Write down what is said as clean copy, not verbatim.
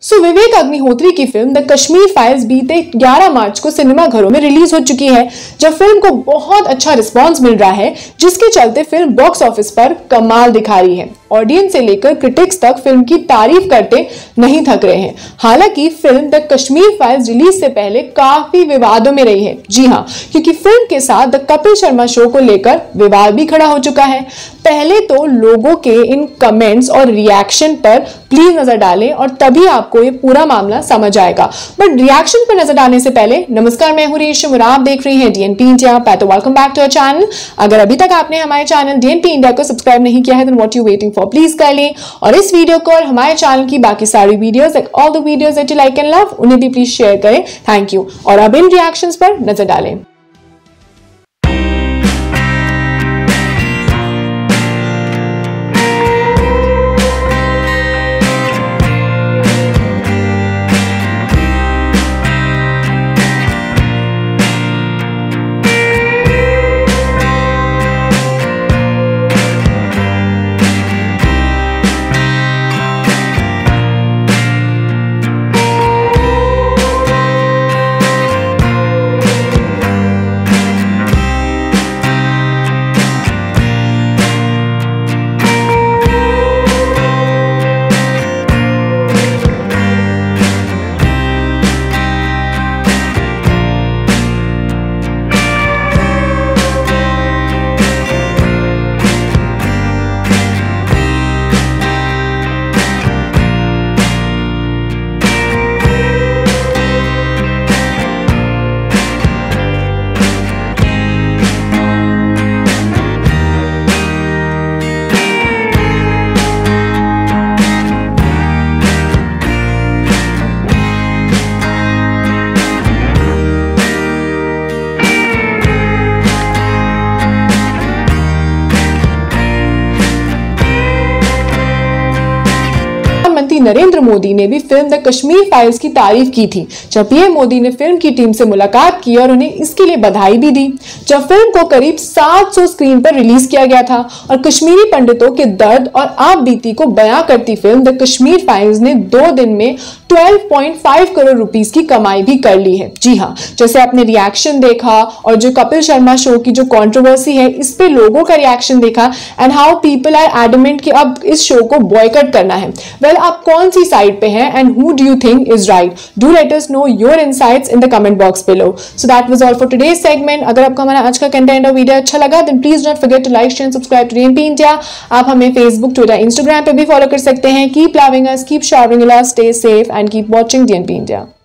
विवेक अग्निहोत्री की film the Kashmir files बीते 11 मार्च को सिनेमा घरों में रिलीज हो चुकी है, जब फिल्म को बहुत अच्छा रिस्पांस मिल रहा है, जिसके चलते फिल्म बॉक्स ऑफिस पर कमाल दिखा रही है। ऑडियंस से लेकर क्रिटिक्स तक फिल्म की तारीफ करते नहीं थक रहे हैं। हालांकि film the Kashmir files release से पहले काफी विवादों में रही है। जी हाँ, क्योंकि फिल्म के साथ द कपिल शर्मा शो को लेकर विवाद भी खड़ा हो चुका है। पहले तो लोगों के इन कमेंट्स और रिएक्शन पर प्लीज नजर डालें और तभी आपको ये पूरा मामला समझ आएगा। बट रिएक्शन पर नजर डालने से पहले नमस्कार, मैं हूं रेशम और आप देख रहे हैं डीएनपी इंडिया। तो welcome back to our channel. अगर अभी तक आपने हमारे चैनल डीएनपी इंडिया को सब्सक्राइब नहीं किया है then what you waiting for, please कर लें। और इस वीडियो को और हमारे चैनल की बाकी सारी videos like all the videos that you like and love, उन्हें भी प्लीज शेयर करें। Thank you. और अब इन रिएक्शंस पर नजर डालें। प्रधानमंत्री नरेंद्र मोदी ने भी फिल्म द कश्मीर फाइल्स की तारीफ की थी, जब पीएम मोदी ने फिल्म की टीम से मुलाकात की और उन्हें इसके लिए बधाई भी दी। जब फिल्म को करीब 700 स्क्रीन पर रिलीज किया गया था और कश्मीरी पंडितों के दर्द और आप बीती को बयां करती फिल्म द कश्मीर फाइल्स ने 2 दिन में 12.5 करोड़ रुपीस की कमाई भी कर ली है। जी हाँ, जैसे आपने रिएक्शन देखा और जो कपिल शर्मा शो की जो कंट्रोवर्सी है, इस पे लोगों का रिएक्शन देखा and how people are adamant कि अब इस शो को बॉयकॉट करना है। वेल, आप कौन सी साइड पे हैं and who do you think is right? Do let us know your insights in the comment box below. So that was all for today's segment. अगर आपको हमारा आज का कंटेंट और वीडियो अच्छा लगा then please don't forget to like, share and subscribe to DNP India. आप हमें फेसबुक, ट्विटर, इंस्टाग्राम पे भी फॉलो कर सकते हैं। Keep loving us, keep shopping us, stay safe and keep watching DNP India.